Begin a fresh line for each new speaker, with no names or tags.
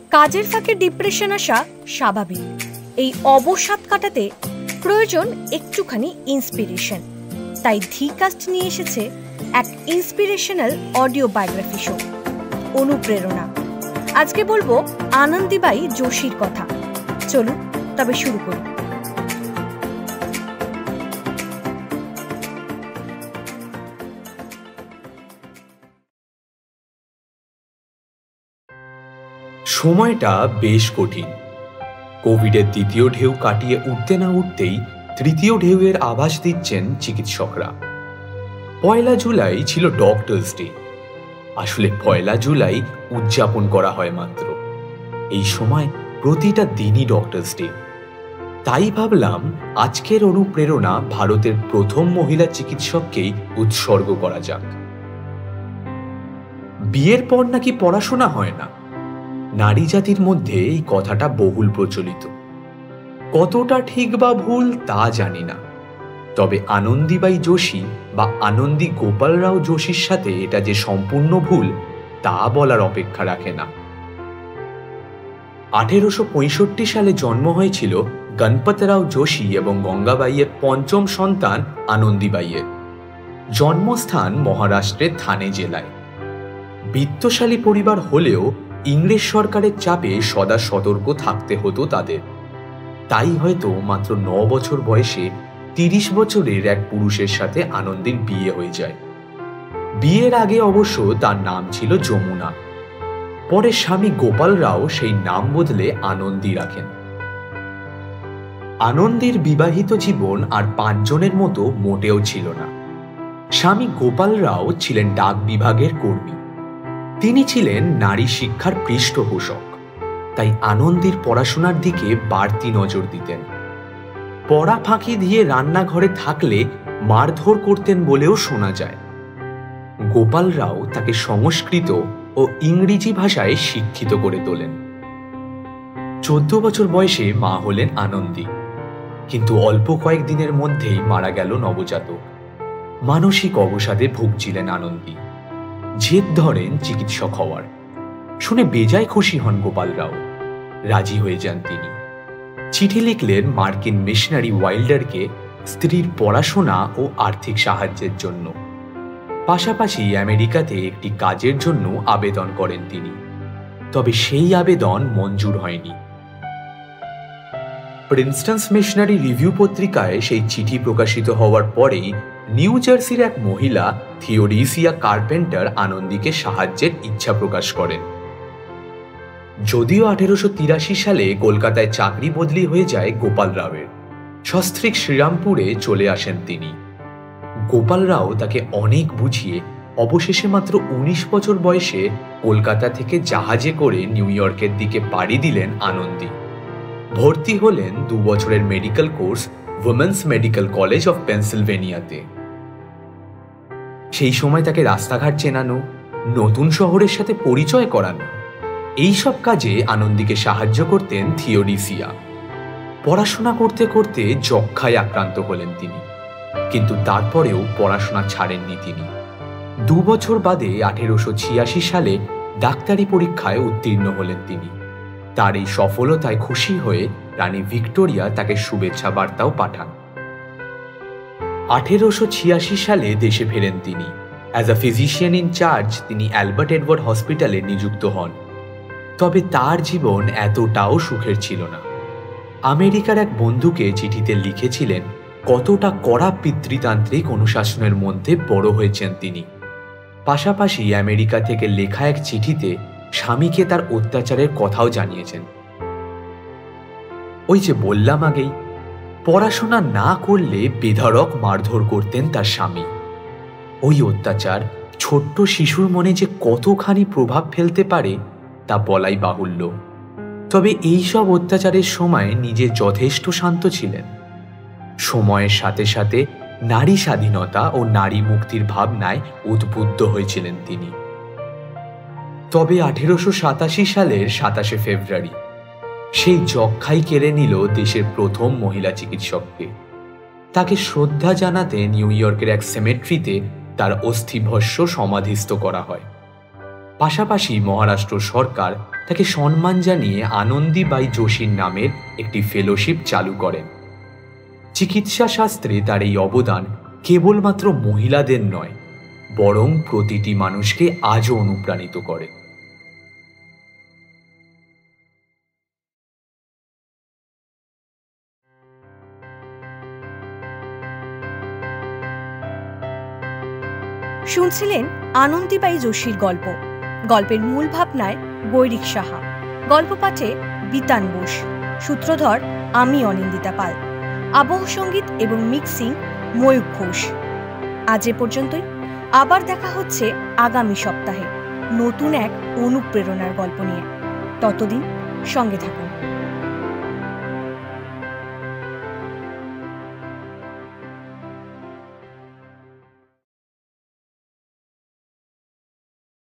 কাজের ফাঁকে ডিপ্রেশন আসা স্বাভাবিক। এই অবসাদ কাটাতে প্রয়োজন একটুখানি ইন্সপিরেশন। তাই ধিকাস্ট নিয়ে এসেছে এক ইন্সপিরেশনাল অডিও বায়োগ্রাফি শো, অনুপ্রেরণা। আজকে বলবো আনন্দীবাই যোশীর কথা। চলুন তবে শুরু করি।
সময়টা বেশ কঠিন। কোভিডের দ্বিতীয় ঢেউ কাটিয়ে উঠতে না উঠতেই তৃতীয় ঢেউয়ের আভাস দিচ্ছেন চিকিৎসকরা। 1 জুলাই ছিল ডক্টরস ডে। আসলে 1 জুলাই উদযাপন করা হয় মাত্র। এই সময় প্রতিটা দিনই ডক্টরস ডে। তাই ভাবলাম আজকের অনুপ্রেরণা ভারতের প্রথম মহিলা চিকিৎসককেই উৎসর্গ করা যাক। বিয়ের পর নাকি পড়াশোনা হয় না, নারী জাতির মধ্যে এই কথাটা বহুল প্রচলিত। কতটা ঠিক বা ভুল তা জানি না, তবে আনন্দীবাই যোশী বা আনন্দী গোপাল রাও যোশীর সাথে এটা যে সম্পূর্ণ ভুল তা বলার অপেক্ষা রাখে না। 1865 সালে জন্ম হয়েছিল গণপতরাও যোশী এবং গঙ্গাবাইয়ের পঞ্চম সন্তান আনন্দীবাইয়ের। জন্মস্থান মহারাষ্ট্রের থানে জেলায়। বিত্তশালী পরিবার হলেও ইংরেজ সরকারের চাপে সদা সতর্ক থাকতে হতো তাদের। তাই হয়তো মাত্র 9 বছর বয়সে 30 বছরের এক পুরুষের সাথে আনন্দীর বিয়ে হয়ে যায়। বিয়ের আগে অবশ্য তার নাম ছিল যমুনা। পরে স্বামী গোপাল রাও সেই নাম বদলে আনন্দী রাখেন। আনন্দীর বিবাহিত জীবন আর 5 জনের মতো মোটেও ছিল না। স্বামী গোপাল রাও ছিলেন ডাক বিভাগের কর্মী। তিনি ছিলেন নারী শিক্ষার পৃষ্ঠপোষক, তাই আনন্দীর পড়াশোনার দিকে বাড়তি নজর দিতেন। পড়া ফাঁকি দিয়ে রান্নাঘরে থাকলে মারধর করতেন বলেও শোনা যায়। গোপাল রাও তাকে সংস্কৃত ও ইংরেজি ভাষায় শিক্ষিত করে তোলেন। 14 বছর বয়সে মা হলেন আনন্দী, কিন্তু অল্প কয়েকদিনের মধ্যেই মারা গেল নবজাতক। মানসিক অবসাদে ভুগছিলেন আনন্দী। জেদ ধরেন চিকিৎসক হওয়ার। শুনে বেজায় খুশি হন গোপাল রাও। রাজি হয়ে যান তিনি। চিঠি লিখলেন মার্কিন মিশনারি ওয়াইল্ডারকে স্ত্রীর পড়াশোনা ও আর্থিক সাহায্যের জন্য। পাশাপাশি আমেরিকাতে একটি কাজের জন্য আবেদন করেন তিনি। তবে সেই আবেদন মঞ্জুর হয়নি। প্রিন্সটনস মিশনারি রিভিউ পত্রিকায় সেই চিঠি প্রকাশিত হওয়ার পরেই নিউ জার্সির এক মহিলা থিওডিসিয়া কার্পেন্টার আনন্দীকে সাহায্যের ইচ্ছা প্রকাশ করেন। যদিও 1883 সালে কলকাতায় চাকরি বদলি হয়ে যায় গোপাল রাওয়ের, সস্ত্রীক শ্রীরামপুরে চলে আসেন তিনি। গোপাল রাও তাকে অনেক বুঝিয়ে অবশেষে মাত্র 19 বছর বয়সে কলকাতা থেকে জাহাজে করে নিউ ইয়র্কের দিকে পাড়ি দিলেন আনন্দী। ভর্তি হলেন 2 বছরের medical course women's medical college of পেনসিলভেনিয়াতে। সেই সময় তাকে রাস্তাঘাট চেনানো, নতুন শহরের সাথে পরিচয় করানো, এইসব কাজে আনন্দীকে সাহায্য করতেন থিওডিসিয়া। পড়াশোনা করতে করতে যক্ষ্মায় আক্রান্ত হলেন তিনি, কিন্তু তারপরেও পড়াশোনা ছাড়েননি তিনি। 2 বছর বাদে 1886 সালে ডাক্তারি পরীক্ষায় উত্তীর্ণ হলেন তিনি। তার এই সফলতায় খুশি হয়ে রানী ভিক্টোরিয়া তাকে শুভেচ্ছা বার্তাও পাঠান। 1886 সালে দেশে ফেরেন তিনি। As a physician in charge তিনি অ্যালবার্ট এডওয়ার্ড হসপিটালে নিযুক্ত হন। তবে তার জীবন এতটাও সুখের ছিল না। আমেরিকার এক বন্ধুকে চিঠিতে লিখেছিলেন কতটা কড়া পিতৃতান্ত্রিক অনুশাসনের মধ্যে বড় হয়েছেন তিনি। পাশাপাশি আমেরিকা থেকে লেখা এক চিঠিতে স্বামীকে তার অত্যাচারের কথাও জানিয়েছেন। ওই যে বললাম আগেই, পড়াশোনা না করলে বেধড়ক মারধর করতেন তার স্বামী। ওই অত্যাচার ছোট্ট শিশুর মনে যে কতখানি প্রভাব ফেলতে পারে তা বলাই বাহুল্য। তবে এইসব অত্যাচারের সময় নিজে যথেষ্ট শান্ত ছিলেন। সময়ের সাথে সাথে নারী স্বাধীনতা ও নারী মুক্তির ভাবনায় উদ্বুদ্ধ হয়েছিলেন তিনি। তবে 1887 সালের 27শে ফেব্রুয়ারি সেই যক্ষ্মাই কেড়ে নিল দেশের প্রথম মহিলা চিকিৎসককে। তাকে শ্রদ্ধা জানাতে নিউ ইয়র্কের এক সেমেট্রিতে তার অস্থিভস্য সমাধিস্থ করা হয়। পাশাপাশি মহারাষ্ট্র সরকার তাকে সম্মান জানিয়ে আনন্দীবাই যোশীর নামের একটি ফেলোশিপ চালু করেন। চিকিৎসা শাস্ত্রে তার এই অবদান কেবলমাত্র মহিলাদের নয়, বরং প্রতিটি মানুষকে আজও অনুপ্রাণিত করে।
শুনছিলেন আনন্দীবাই যোশীর গল্প। গল্পের মূল ভাবনায় গৈরিক সাহা, গল্প পাঠে বিতান বোস, সূত্রধর আমি অনিন্দিতা পাল, আবহ সঙ্গীত এবং মিক্সিং ময়ূখ ঘোষ। আজ এ পর্যন্তই। আবার দেখা হচ্ছে আগামী সপ্তাহে নতুন এক অনুপ্রেরণার গল্প নিয়ে। ততদিন সঙ্গে থাকুন।